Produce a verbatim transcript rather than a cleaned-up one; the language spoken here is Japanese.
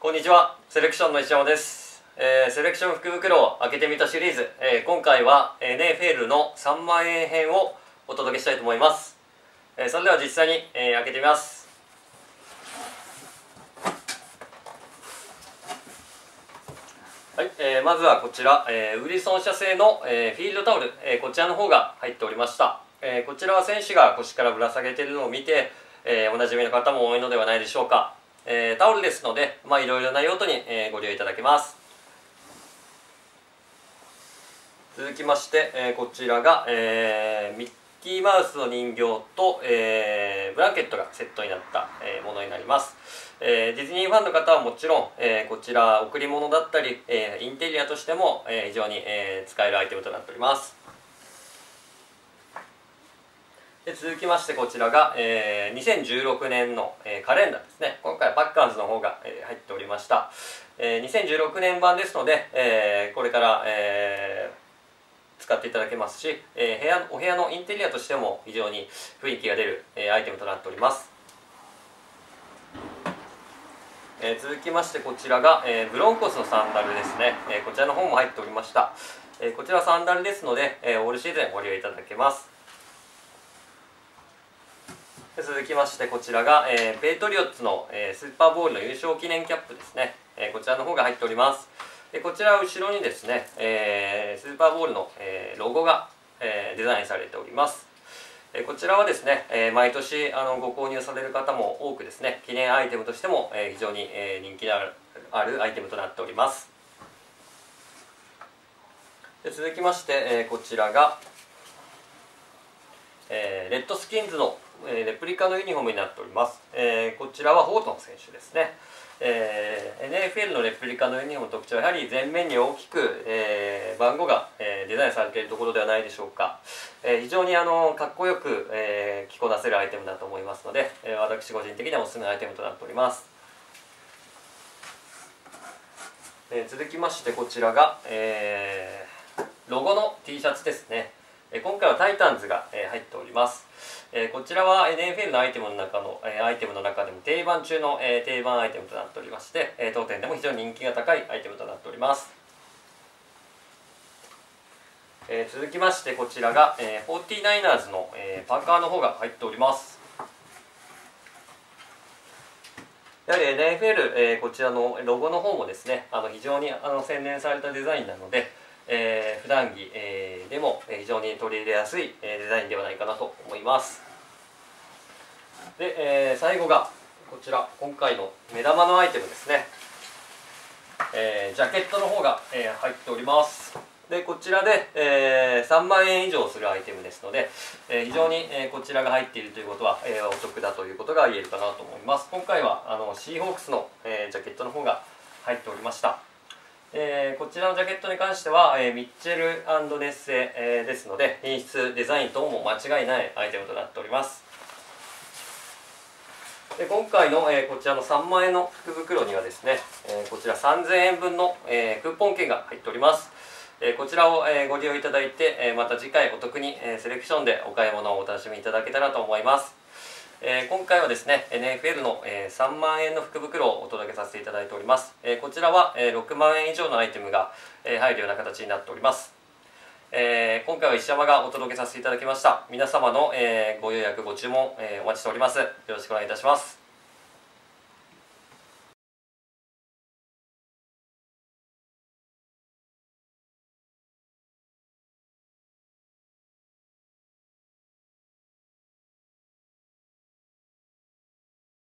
こんにちは、セレクションの石山です。えー、セレクション福袋を開けてみたシリーズ、えー、今回は エヌエフエル のさんまん円編をお届けしたいと思います。えー、それでは実際に、えー、開けてみます。はい、えー、まずはこちら、えー、ウィルソン社製の、えー、フィールドタオル、えー、こちらの方が入っておりました。えー、こちらは選手が腰からぶら下げているのを見て、えー、おなじみの方も多いのではないでしょうか。えー、タオルですので、まあ、いろいろな用途に、えー、ご利用いただけます。続きまして、えー、こちらが、えー、ミッキーマウスの人形と、えー、ブランケットがセットになった、えー、ものになります。えー、ディズニーファンの方はもちろん、えー、こちら贈り物だったり、えー、インテリアとしても、えー、非常に、えー、使えるアイテムとなっております。で続きましてこちらが、えー、にせんじゅうろくねんの、えー、カレンダーですね。今回はパッカーズの方が、えー、入っておりました。えー、にせんじゅうろくねん版ですので、えー、これから、えー、使っていただけますし、えー、部屋お部屋のインテリアとしても非常に雰囲気が出る、えー、アイテムとなっております。えー、続きましてこちらが、えー、ブロンコスのサンダルですね。えー、こちらの方も入っておりました。えー、こちらサンダルですので、えー、オールシーズンご利用いただけます。続きましてこちらが、えー、ペイトリオッツの、えー、スーパーボウルの優勝記念キャップですね。えー、こちらの方が入っております。でこちらは後ろにですね、えー、スーパーボウルの、えー、ロゴが、えー、デザインされております。えー、こちらはですね、えー、毎年あのご購入される方も多くですね、記念アイテムとしても、えー、非常に、えー、人気のある、あるアイテムとなっております。で続きまして、えー、こちらが、えー、レッドスキンズのレプリカのユニフォームになっております。えー、こちらはホートン選手ですね。えー、エヌエフエル のレプリカのユニフォームの特徴はやはり前面に大きく、えー、番号が、えー、デザインされているところではないでしょうか。えー、非常にあのかっこよく、えー、着こなせるアイテムだと思いますので、えー、私個人的にはおすすめのアイテムとなっております。えー、続きましてこちらが、えー、ロゴの T シャツですね。今回はタイタンズが入っております。こちらは エヌエフエル のアイテムの中のアイテムの中でも定番中の定番アイテムとなっておりまして、当店でも非常に人気が高いアイテムとなっております。続きましてこちらがフォーティーナイナーズのパーカーの方が入っております。やはり エヌエフエル、こちらのロゴの方もですね、あの非常にあの洗練されたデザインなので、えー、普段着、えー、でも非常に取り入れやすい、えー、デザインではないかなと思います。で、えー、最後がこちら今回の目玉のアイテムですね。えー、ジャケットの方が、えー、入っております。でこちらで、えー、さんまんえん以上するアイテムですので、えー、非常に、えー、こちらが入っているということは、えー、お得だということが言えるかなと思います。今回はあのシーホークスの、えー、ジャケットの方が入っておりました。えー、こちらのジャケットに関しては、えー、ミッチェル&ネッセ、えー、ですので品質デザイン等も間違いないアイテムとなっております。で今回の、えー、こちらのさんまんえんの福袋にはですね、えー、こちらさんぜんえんぶんの、えー、クーポン券が入っております。えー、こちらを、えー、ご利用いただいて、えー、また次回お得に、えー、セレクションでお買い物をお楽しみいただけたらと思います。えー、今回はですね エヌエフエル の、えー、さんまんえんの福袋をお届けさせていただいております。えー、こちらは、えー、ろくまんえん以上のアイテムが、えー、入るような形になっております。えー、今回は石山がお届けさせていただきました。皆様の、えー、ご予約ご注文、えー、お待ちしております。よろしくお願いいたします。